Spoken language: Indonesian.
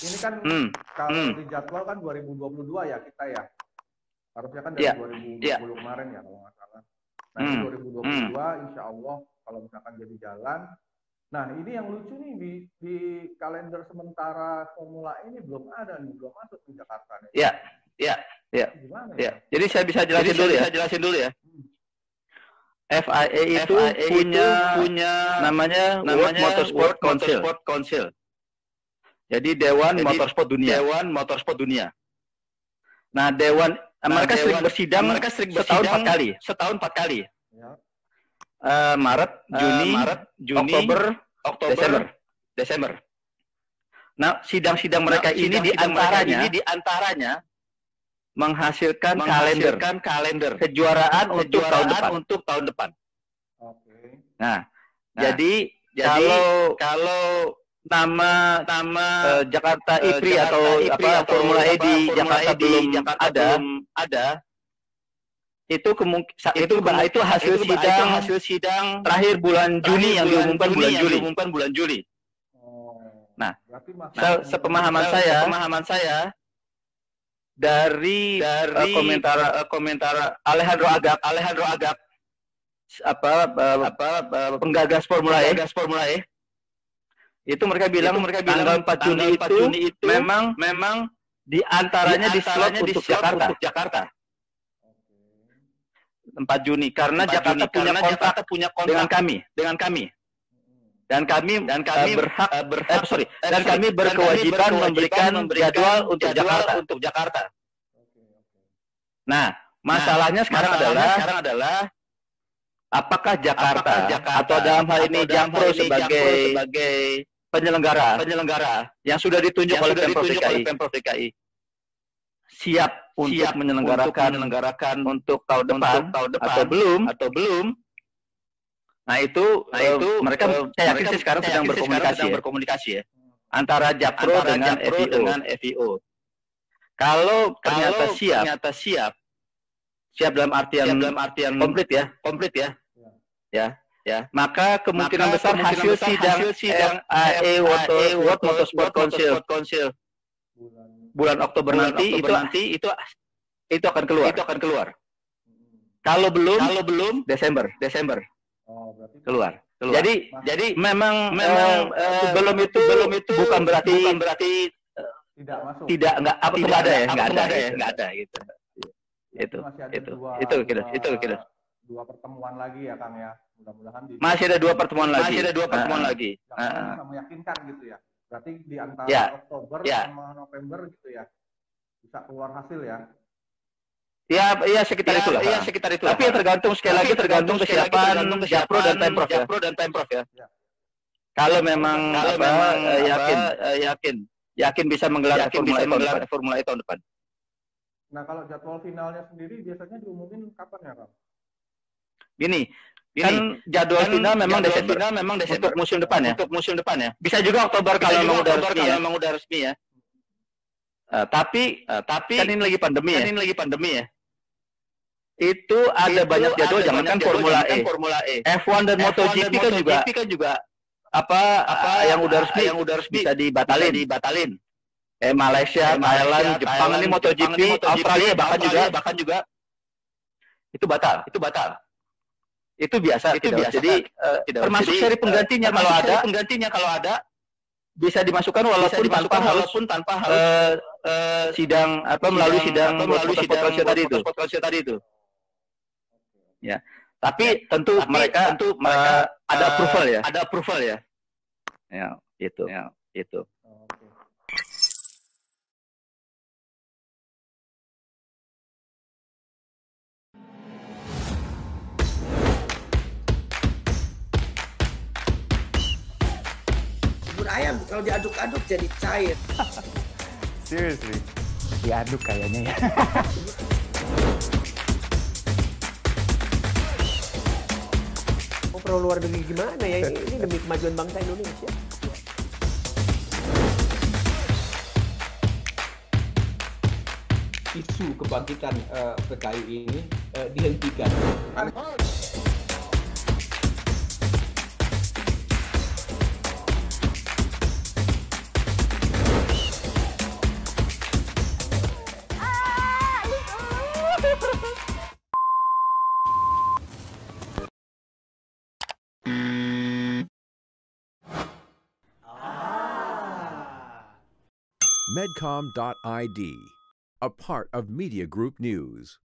ini kan kalau di jadwal kan 2022 ya kita ya. Harusnya kan dari 2020 kemarin ya kalau nggak salah. Nah ini 2022 insya Allah kalau misalkan jadi jalan. Nah ini yang lucu nih di kalender sementara Formula ini belum ada nih, belum masuk di Jakarta nih. Iya. Gimana ya? Jadi saya bisa jelasin dulu ya. FIA itu punya namanya World Motorsport Council. Jadi Dewan Motorsport Dunia. Nah, mereka sering bersidang setahun 4 kali. Ya. Maret, Juni, Oktober, Desember. Nah, sidang-sidang mereka ini di antaranya menghasilkan kalender kejuaraan untuk tahun depan. Oke. Nah, jadi kalau nama Jakarta IPRI atau Formula E di Jakarta belum ada, itu hasil sidang terakhir bulan Juni yang diumumkan bulan Juli. Nah, sepemahaman saya dari komentar Alejandro Agag penggagas Formula E itu mereka bilang tanggal 4 Juni itu memang di antaranya di slot untuk Jakarta. 4 Juni karena Jakarta punya kontrak dengan kami. Dan kami berkewajiban memberikan jadwal untuk Jakarta. Nah, masalahnya sekarang adalah apakah Jakarta atau dalam hal ini Jakpro sebagai penyelenggara yang sudah ditunjuk oleh Pemprov DKI siap untuk menyelenggarakan untuk tahun depan atau belum. Nah itu mereka saya yakin sih sekarang sedang berkomunikasi ya antara Jakpro dengan FIO. Kalau ternyata siap dalam artian komplit ya. Maka kemungkinan besar hasil sidang FIA World Motorsport Council bulan Oktober nanti itu akan keluar. Kalau belum Desember. Keluar. Jadi memang belum itu bukan berarti tidak ada gitu. Itu kira. Dua pertemuan lagi ya Kang ya. Mudah-mudahan masih ada 2 pertemuan lagi. Bisa meyakinkan gitu ya. Berarti di antara Oktober sama November gitu ya. Bisa keluar hasil ya. Ya sekitar itulah. Tapi tergantung kesiapan Jakpro dan Pemprov ya. Kalau memang yakin bisa menggelar Formula E tahun depan. Nah, kalau jadwal finalnya sendiri biasanya diumumin kapan ya, Kang? Gini, kan jadwal final memang Desember untuk musim depan ya. Bisa juga Oktober kalau memang udah resmi ya. Tapi kan ini lagi pandemi ya. Itu ada banyak jadwal, jangankan Formula E. F1 dan MotoGP kan juga yang udah resmi bisa dibatalin. Malaysia, Thailand, Jepang ini MotoGP, Australia bahkan juga itu batal. Itu biasa. Jadi termasuk seri penggantinya kalau ada bisa dimasukkan walaupun tanpa harus sidang melalui sidang Motorsport tadi itu. Ya. Tapi tentu mereka ada approval ya. Ya, itu. Oke. Bubur ayam kalau diaduk-aduk jadi cair. Seriously, diaduk kayaknya ya. Perlu luar negeri gimana ya? Ini demi kemajuan bangsa Indonesia. Isu kebangkitan PKI ini dihentikan. Medcom.id, a part of Media Group News.